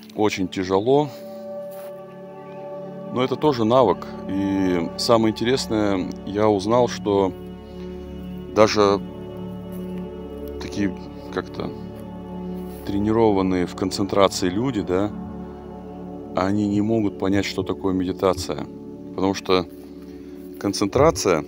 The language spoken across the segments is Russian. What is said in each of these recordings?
очень тяжело, но это тоже навык. И самое интересное, я узнал, что даже такие как-то тренированные в концентрации люди, да, они не могут понять, что такое медитация. Потому что концентрация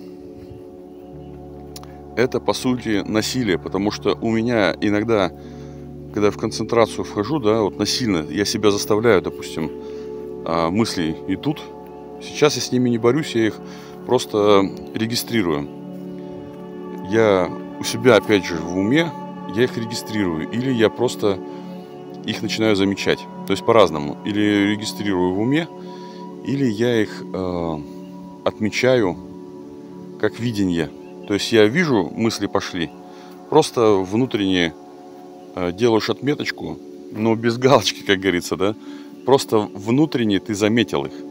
– это, по сути, насилие. Потому что у меня иногда, когда я в концентрацию вхожу, да, вот насильно, я себя заставляю, допустим, мысли идут. Сейчас я с ними не борюсь, я их просто регистрирую. Я у себя, опять же, в уме, я их регистрирую. Или я просто их начинаю замечать. То есть по-разному. Или регистрирую в уме, или я их отмечаю как видение. То есть я вижу, мысли пошли, просто внутренне делаешь отметочку, но без галочки, как говорится, да. Просто внутренне ты заметил их.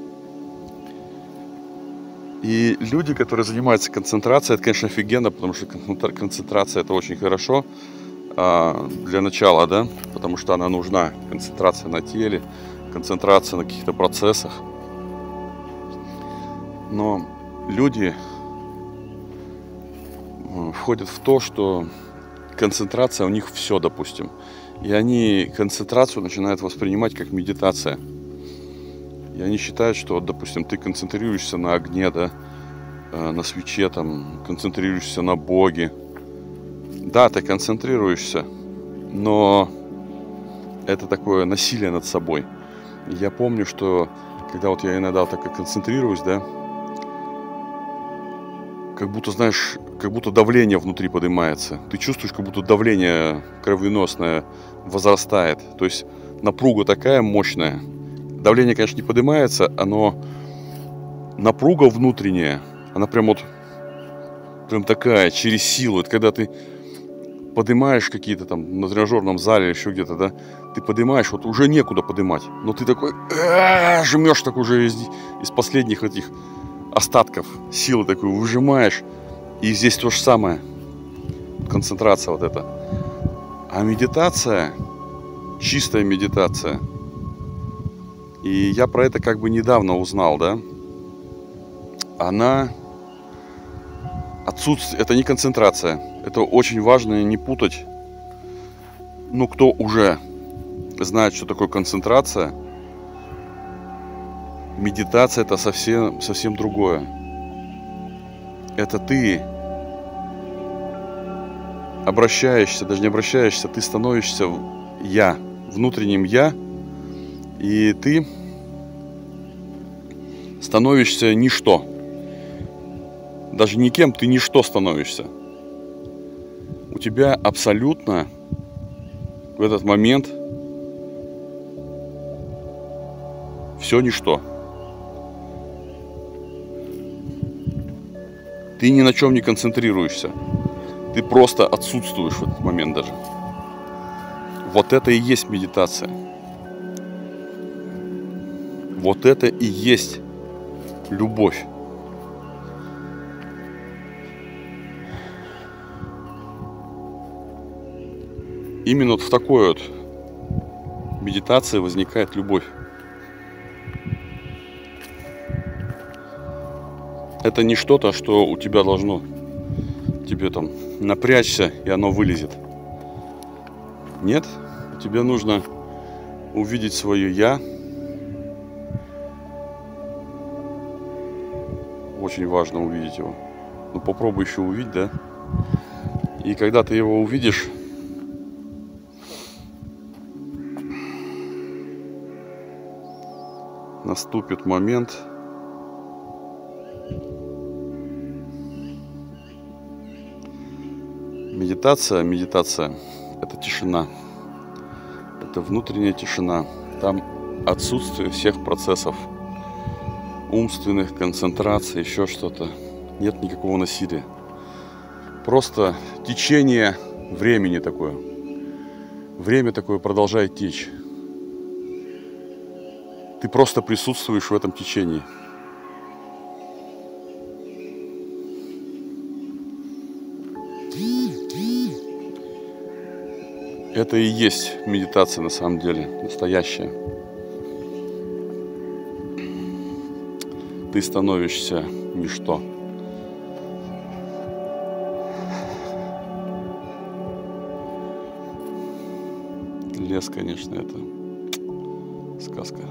И люди, которые занимаются концентрацией, это, конечно, офигенно, потому что концентрация – это очень хорошо для начала, да, потому что она нужна. Концентрация на теле, концентрация на каких-то процессах. Но люди входят в то, что концентрация у них все, допустим. И они концентрацию начинают воспринимать как медитация. И они считают, что, допустим, ты концентрируешься на огне, да, на свече, там, концентрируешься на Боге. Да, ты концентрируешься, но это такое насилие над собой. Я помню, что когда вот я иногда так и концентрируюсь, да, как будто, знаешь, как будто давление внутри поднимается. Ты чувствуешь, как будто давление кровеносное возрастает. То есть напруга такая мощная. Давление, конечно, не поднимается, но напруга внутренняя, она прям вот прям такая, через силу. Это когда ты поднимаешь какие-то там на тренажерном зале или еще где-то, да, ты поднимаешь, вот уже некуда поднимать. Но ты такой жмешь так уже из последних этих остатков силы такой выжимаешь. И здесь то же самое. Концентрация вот эта. А медитация, чистая медитация. И я про это как бы недавно узнал, да. Она отсутствует. Это не концентрация. Это очень важно не путать. Ну, кто уже знает, что такое концентрация, медитация — это совсем другое. Это ты обращаешься, даже не обращаешься, ты становишься я, внутренним я, и ты становишься ничто. Даже никем, ты ничто становишься. У тебя абсолютно в этот момент все ничто. Ты ни на чем не концентрируешься. Ты просто отсутствуешь в этот момент даже. Вот это и есть медитация. Вот это и есть любовь. Именно вот в такой вот медитации возникает любовь. Это не что-то, что у тебя должно тебе там напрячься, и оно вылезет. Нет, тебе нужно увидеть свое «я». Очень важно увидеть его. Ну, попробуй еще увидеть, да? И когда ты его увидишь, наступит момент, медитация – это тишина, это внутренняя тишина. Там отсутствие всех процессов умственных, концентрации, еще что-то. Нет никакого насилия. Просто течение времени такое. Время такое продолжает течь. Ты просто присутствуешь в этом течении. Это и есть медитация на самом деле, настоящая. ты становишься ничто. Лес, конечно, это сказка.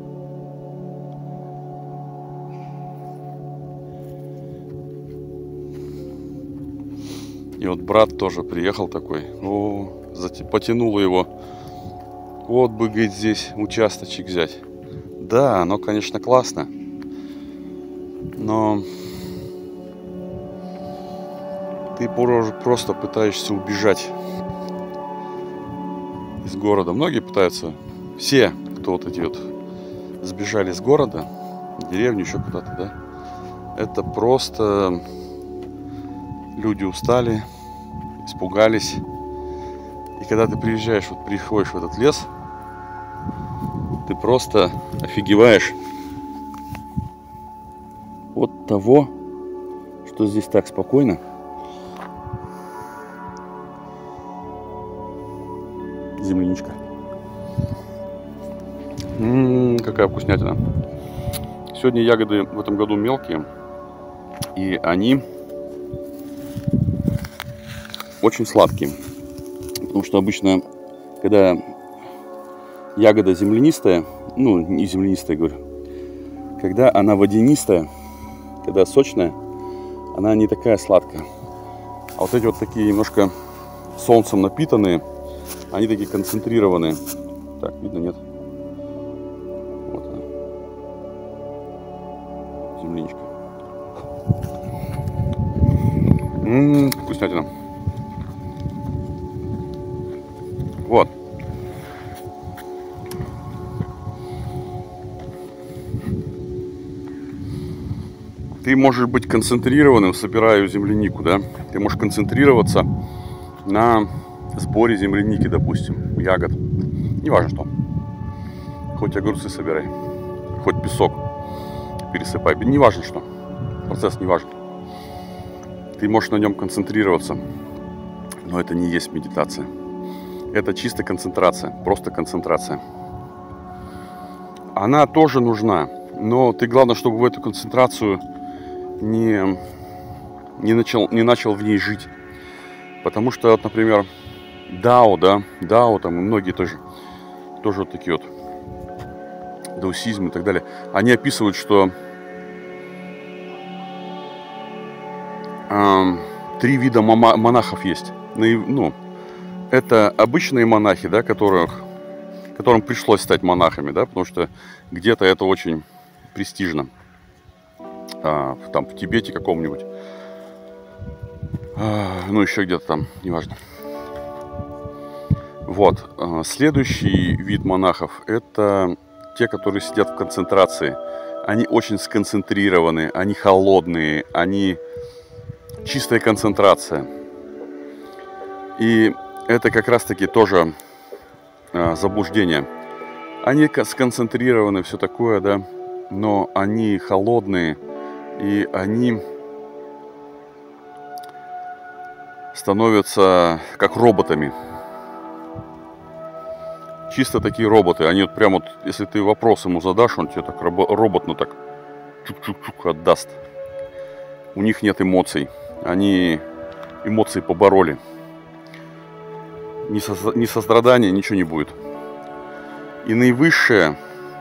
И вот брат тоже приехал такой, потянуло его, вот бы, говорит, здесь участочек взять. Да, оно, конечно, классно, но ты просто пытаешься убежать из города. Многие пытаются, все, кто вот эти вот сбежали из города, в деревню, еще куда-то, да, это просто люди устали, испугались. И когда ты приезжаешь, вот приходишь в этот лес, ты просто офигеваешь от того, что здесь так спокойно. Земляничка. Какая вкуснятина. Сегодня ягоды в этом году мелкие, и они очень сладкие. Потому что обычно, когда ягода землянистая, ну, не землянистая, говорю, когда она водянистая, когда сочная, она не такая сладкая. А вот эти вот такие немножко солнцем напитанные, они такие концентрированные. Так, видно, нет? Вот она. Земляничка. Вкуснятина. Вот. Ты можешь быть концентрированным, собирая землянику, да? Ты можешь концентрироваться на сборе земляники, допустим, ягод. Неважно что. Хоть огурцы собирай, хоть песок пересыпай. Неважно что. Процесс не важен. Ты можешь на нем концентрироваться, но это не есть медитация. Это чисто концентрация, просто концентрация. Она тоже нужна, но ты, главное, чтобы в эту концентрацию не начал в ней жить. Потому что, вот, например, дао, да, дао, там и многие тоже вот такие вот, даосизм и так далее, они описывают, что 3 вида монахов есть. Ну, это обычные монахи, да, которым пришлось стать монахами, да, потому что где-то это очень престижно. Там в Тибете каком-нибудь. Ну, еще где-то там, неважно. Вот. Следующий вид монахов – это те, которые сидят в концентрации. Они очень сконцентрированы, они холодные, они чистая концентрация. И это как раз-таки тоже заблуждение. Они сконцентрированы, все такое, да, но они холодные, и они становятся как роботами. Чисто такие роботы. Они вот прям вот, если ты вопрос ему задашь, он тебе так роботно так чук-чук-чук отдаст. У них нет эмоций. Они эмоции побороли. Ни сострадания, ничего не будет. И наивысший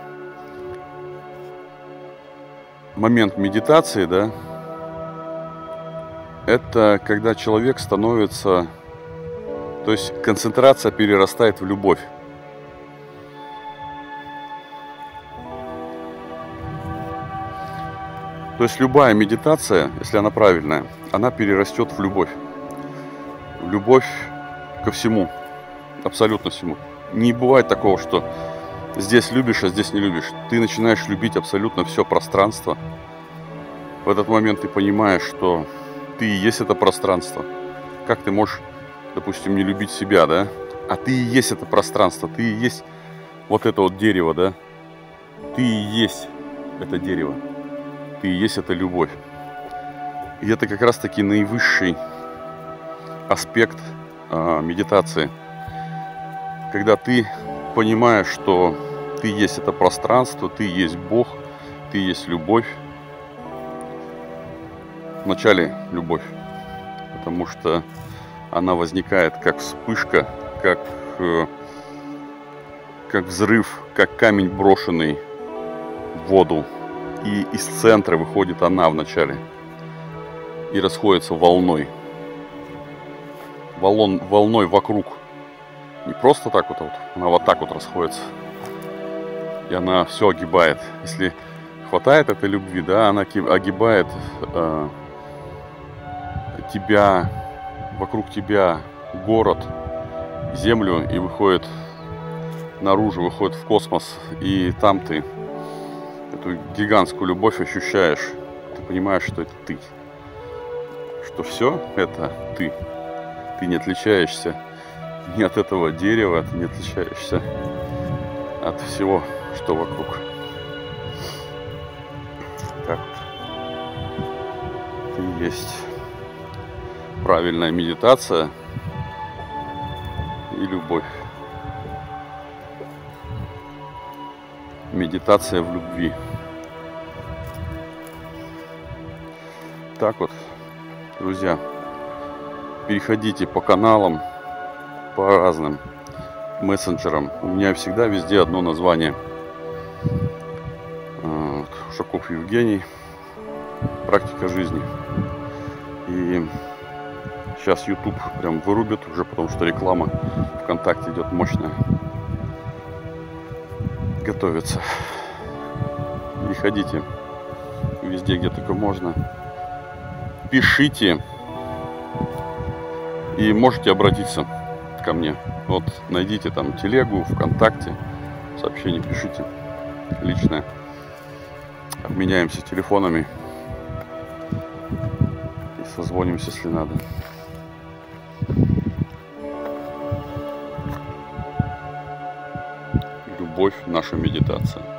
момент медитации, да, это когда человек становится, то есть концентрация перерастает в любовь. То есть любая медитация, если она правильная, она перерастет в любовь. В любовь ко всему. Абсолютно всему. Не бывает такого, что здесь любишь, а здесь не любишь. Ты начинаешь любить абсолютно все пространство. В этот момент ты понимаешь, что ты и есть это пространство. Как ты можешь, допустим, не любить себя, да? А ты и есть это пространство. Ты и есть вот это вот дерево, да? Ты и есть это дерево. Ты и есть эта любовь. И это как раз таки наивысший аспект медитации. Когда ты понимаешь, что ты есть это пространство, ты есть Бог, ты есть любовь, вначале любовь, потому что она возникает как вспышка, как взрыв, как камень, брошенный в воду. И из центра выходит она вначале и расходится волной. Волной вокруг. Не просто так вот, она вот так вот расходится. И она все огибает. Если хватает этой любви, да, она огибает тебя, вокруг тебя город, землю и выходит наружу, выходит в космос. И там ты эту гигантскую любовь ощущаешь. Ты понимаешь, что это ты. Что все это ты. Ты не отличаешься ни от этого дерева, ты не отличаешься от всего, что вокруг. Так вот. Ты есть правильная медитация и любовь. Медитация в любви. Так вот, друзья, переходите по каналам, по разным мессенджерам. У меня всегда везде одно название. Ушаков Евгений. Практика жизни. И сейчас YouTube прям вырубит уже, потому что реклама ВКонтакте идет мощная. Готовится. Переходите везде, где только можно. Пишите. И можете обратиться ко мне. Вот найдите там телегу, ВКонтакте. Сообщение пишите. Личное. Обменяемся телефонами. И созвонимся, если надо. Любовь — наша медитация.